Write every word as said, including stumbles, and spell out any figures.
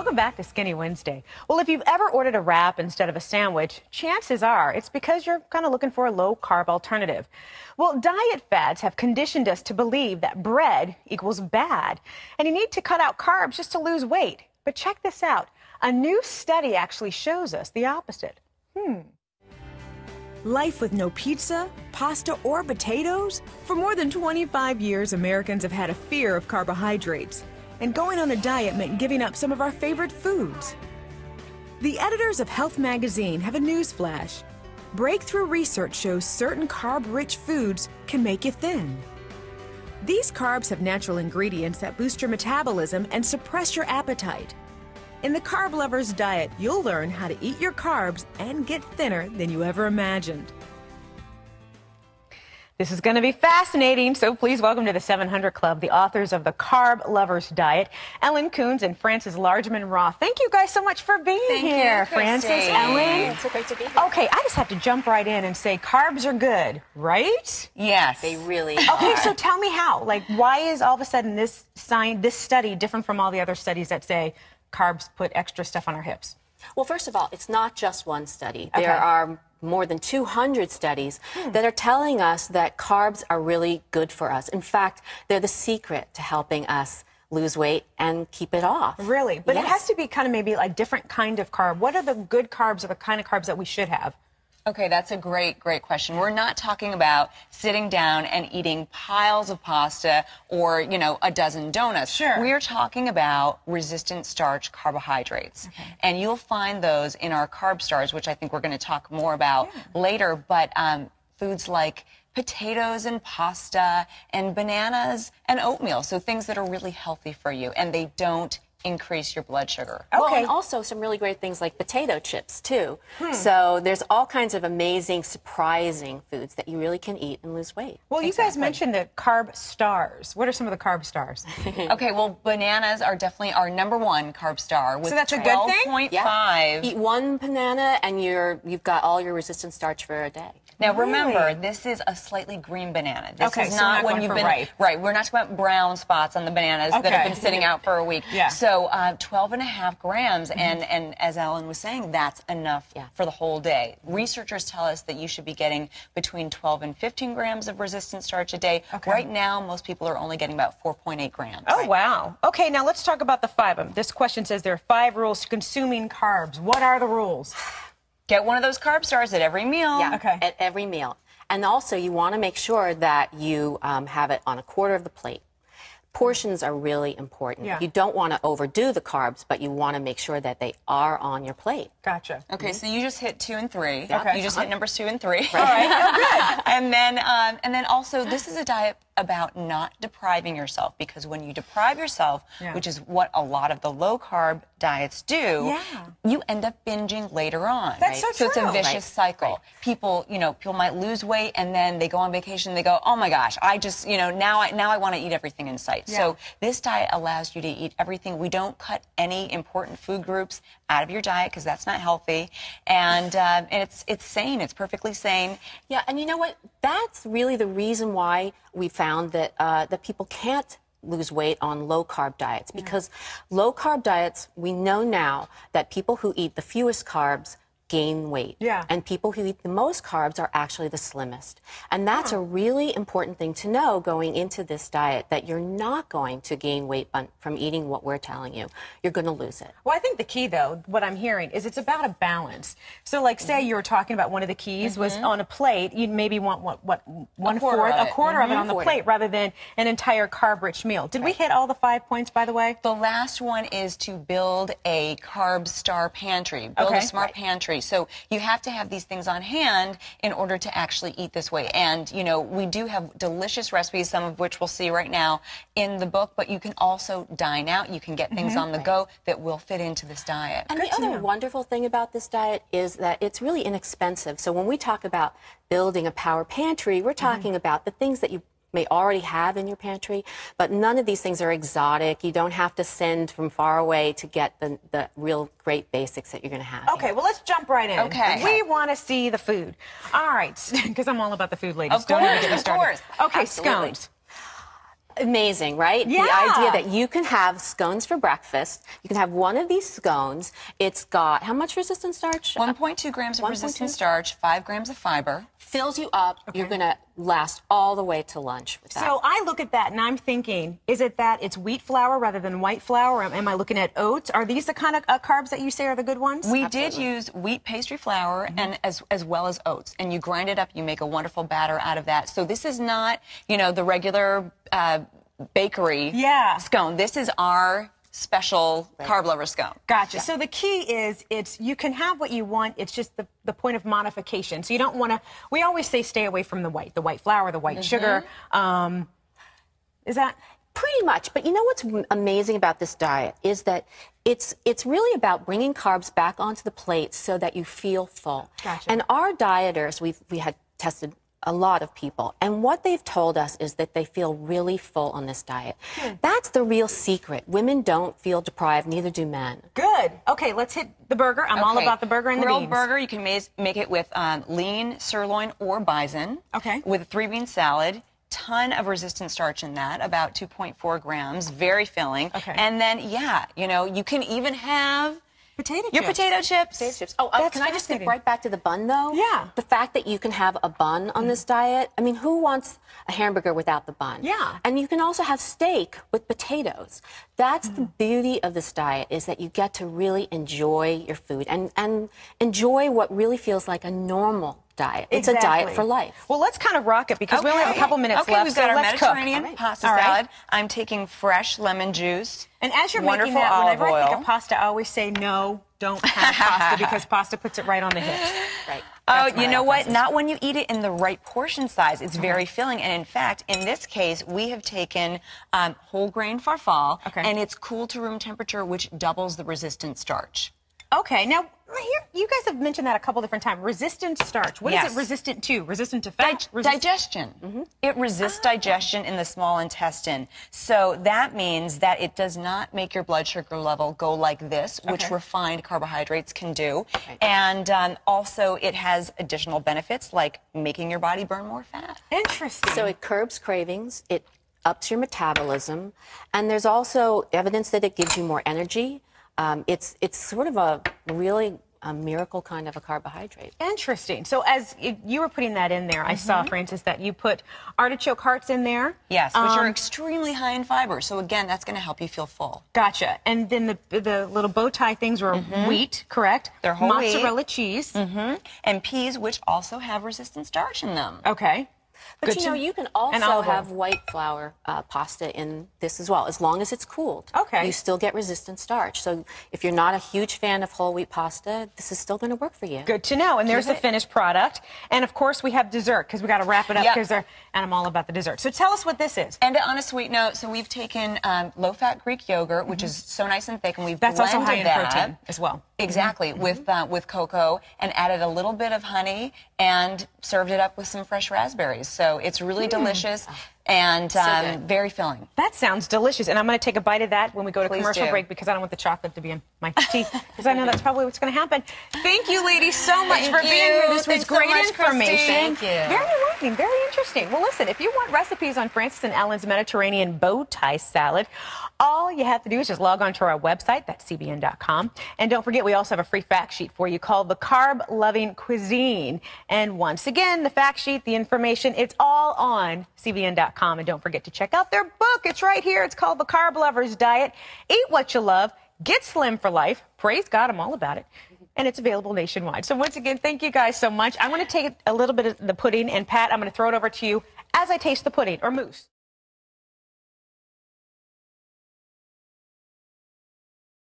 Welcome back to Skinny Wednesday. Well, if you've ever ordered a wrap instead of a sandwich, chances are it's because you're kind of looking for a low-carb alternative. Well, diet fads have conditioned us to believe that bread equals bad, and you need to cut out carbs just to lose weight. But check this out. A new study actually shows us the opposite. Hmm. Life with no pizza, pasta, or potatoes? For more than twenty-five years, Americans have had a fear of carbohydrates. And going on a diet meant giving up some of our favorite foods. The editors of Health magazine have a news flash. Breakthrough research shows certain carb-rich foods can make you thin. These carbs have natural ingredients that boost your metabolism and suppress your appetite. In the CarbLover's diet, you'll learn how to eat your carbs and get thinner than you ever imagined. This is going to be fascinating, so please welcome to the seven hundred Club the authors of the CarbLover's Diet, Ellen Kunes and Frances Largeman-Roth. Thank you guys so much for being Thank here, you, Frances, Christy. Ellen. It's so great to be here. Okay, I just have to jump right in and say carbs are good, right? Yes, they really are. Okay, so tell me how. Like, why is all of a sudden this sign, this study different from all the other studies that say carbs put extra stuff on our hips? Well, first of all, it's not just one study. Okay. There are more than two hundred studies hmm. that are telling us that carbs are really good for us. In fact, they're the secret to helping us lose weight and keep it off. Really? But yes. It has to be kind of maybe like different kind of carb. What are the good carbs or the kind of carbs that we should have? Okay, that's a great, great question. We're not talking about sitting down and eating piles of pasta or, you know, a dozen donuts. Sure. We're talking about resistant starch carbohydrates. Okay. And you'll find those in our carb stars, which I think we're going to talk more about yeah. later. But um, foods like potatoes and pasta and bananas and oatmeal, so things that are really healthy for you, and they don't increase your blood sugar. Okay. Well, Okay. and also some really great things like potato chips, too. Hmm. So there's all kinds of amazing, surprising foods that you really can eat and lose weight. Well, you exactly. guys mentioned the carb stars. What are some of the carb stars? Okay, well, bananas are definitely our number one carb star with so that's a good thing? twelve point five. Yeah. Eat one banana and you're, you've got all your resistant starch for a day. Now, really? remember, this is a slightly green banana. This okay, is so not not when you've been ripe. right. We're not talking about brown spots on the bananas okay. that have been sitting out for a week. Yeah. So, uh, twelve and a half grams, mm-hmm. and and as Ellen was saying, that's enough yeah. for the whole day. Researchers tell us that you should be getting between twelve and fifteen grams of resistant starch a day. Okay. Right now, most people are only getting about four point eight grams. Oh, wow. Okay, now let's talk about the five of them. This question says there are five rules to consuming carbs. What are the rules? Get one of those carb stars at every meal. Yeah, okay. at every meal. And also, you want to make sure that you um, have it on a quarter of the plate. Portions are really important. Yeah. You don't want to overdo the carbs, but you want to make sure that they are on your plate. Gotcha. Okay, mm-hmm. so you just hit two and three. Okay. You just hit numbers two and three. Right. All right. Oh, good. And then, um, and then also, this is a diet about not depriving yourself, because when you deprive yourself, yeah. which is what a lot of the low-carb diets do, yeah. you end up binging later on. That's right? so So true. it's a vicious Right. cycle. Right. People, you know, people might lose weight and then they go on vacation. They go, oh my gosh, I just, you know, now I now I want to eat everything in sight. Yeah. So this diet allows you to eat everything. We don't cut any important food groups out of your diet because that's not healthy, and uh, and it's it's sane. It's perfectly sane. Yeah, and you know what? That's really the reason why we found that uh, that people can't lose weight on low-carb diets, because yeah. low-carb diets, we know now that people who eat the fewest carbs gain weight. Yeah. And people who eat the most carbs are actually the slimmest. And that's huh. a really important thing to know going into this diet, that you're not going to gain weight from eating what we're telling you. You're going to lose it. Well, I think the key, though, what I'm hearing, is it's about a balance. So, like, say mm-hmm. you were talking about one of the keys mm-hmm. was on a plate, you'd maybe want, what, what one a quarter fourth, of a quarter mm-hmm. of it on the quarter. plate, rather than an entire carb-rich meal. Did right. we hit all the five points, by the way? The last one is to build a carb star pantry, build okay. a smart right. pantry. So you have to have these things on hand in order to actually eat this way. And, you know, we do have delicious recipes, some of which we'll see right now in the book, but you can also dine out. You can get things mm-hmm. on the right. go that will fit into this diet. And Good the to other know. wonderful thing about this diet is that it's really inexpensive. So when we talk about building a power pantry, we're talking mm-hmm. about the things that you may already have in your pantry, but none of these things are exotic. You don't have to send from far away to get the, the real great basics that you're going to have. Okay, well, let's jump right in. Okay. We want to see the food. All right, because I'm all about the food, ladies. Of Don't course, even get me of started. course. Okay, Absolutely. scones. Amazing, right? Yeah. The idea that you can have scones for breakfast. You can have one of these scones. It's got how much resistant starch? one point two grams of one point two? resistant starch, five grams of fiber. Fills you up. Okay. You're going to last all the way to lunch with that. So I look at that and I'm thinking, is it that it's wheat flour rather than white flour? Am I looking at oats? Are these the kind of uh, carbs that you say are the good ones? We Absolutely. did use wheat pastry flour Mm-hmm. and as as well as oats, and you grind it up. You make a wonderful batter out of that. So this is not, you know, the regular uh, bakery Yeah. scone. This is our special carb lover scone. Gotcha. So the key is it's you can have what you want. It's just the, the point of modification. So you don't want to. We always say stay away from the white, the white flour, the white Mm-hmm. sugar. Um, is that? Pretty much, but you know what's amazing about this diet is that it's it's really about bringing carbs back onto the plate so that you feel full. Gotcha. And our dieters, we we had tested a lot of people, and what they've told us is that they feel really full on this diet. Hmm. That's the real secret. Women don't feel deprived, neither do men. Good. Okay, let's hit the burger. I'm all Okay. about the burger and Grilled the beans. burger, you can make, make it with um, lean sirloin or bison. Okay. With a three-bean salad. Ton of resistant starch in that, about two point four grams, very filling. Okay. And then, yeah, you know, you can even have Potato your chips. potato chips. Potato chips. Oh, uh, That's can I just get fascinating. right back to the bun, though? Yeah. The fact that you can have a bun on this diet. I mean, who wants a hamburger without the bun? Yeah. And you can also have steak with potatoes. That's the beauty of this diet, is that you get to really enjoy your food and, and enjoy what really feels like a normal diet. It's a diet Exactly. for life. Well, let's kind of rock it because we only have a couple minutes okay, left. we've so got our let's cook. Mediterranean All right. pasta All right. salad. I'm taking fresh lemon juice. And as you're wonderful making that, olive whenever I think oil. of pasta, I always say no, don't have pasta because pasta puts it right on the hips. Right. Oh, That's my you know thought what? process. Not when you eat it in the right portion size. It's very filling. And in fact, in this case, we have taken um, whole grain farfalle, Okay. and it's cooled to room temperature, which doubles the resistant starch. Okay, now here you guys have mentioned that a couple different times. Resistant starch. What is Yes. it resistant to? Resistant to fat? Dig- Resist- digestion. Mm-hmm. It resists Ah. digestion in the small intestine. So that means that it does not make your blood sugar level go like this, which Okay. refined carbohydrates can do. And um, also it has additional benefits like making your body burn more fat. Interesting. So it curbs cravings, it ups your metabolism, and there's also evidence that it gives you more energy. Um, it's it's sort of a really a miracle kind of a carbohydrate. Interesting. So as y- you were putting that in there, I saw, Francis, that you put artichoke hearts in there. Yes, which are Um, extremely high in fiber. So again, that's going to help you feel full. Gotcha. And then the the little bow tie things were wheat, correct? They're whole wheat. Mozzarella cheese. hmm And peas, which also have resistant starch in them. Okay. But Good you to- know, you can and also olive oil. have white flour uh, pasta in this as well, as long as it's cooled. Okay. You still get resistant starch. So if you're not a huge fan of whole wheat pasta, this is still going to work for you. Good to know. And there's the finished product. And of course, we have dessert because we got to wrap it up Yep. because they're and I'm all about the dessert. So tell us what this is. And on a sweet note, so we've taken um, low-fat Greek yogurt, which is so nice and thick, and we've That's blended also high in that. protein as well. Exactly, with uh, with cocoa, and added a little bit of honey, and served it up with some fresh raspberries. So it's really delicious and um, good. very filling. That sounds delicious. And I'm going to take a bite of that when we go to Please commercial do. break because I don't want the chocolate to be in my teeth because I know that's probably what's going to happen. Thank you, ladies, so much Thank for being you. here. This was Thanks so great much, Christy. information. Thank you. Very enlightening, very interesting. Well, listen, if you want recipes on Francis and Ellen's Mediterranean bow tie salad, all you have to do is just log on to our website, that's C B N dot com. And don't forget, we also have a free fact sheet for you called The Carb Loving Cuisine. And once again, the fact sheet, the information, it's all on C B N dot com. And don't forget to check out their book. It's right here. It's called The Carb Lover's Diet. Eat what you love. Get slim for life. Praise God, I'm all about it. And it's available nationwide. So once again, thank you guys so much. I want to take a little bit of the pudding, and Pat, I'm going to throw it over to you as I taste the pudding, or mousse.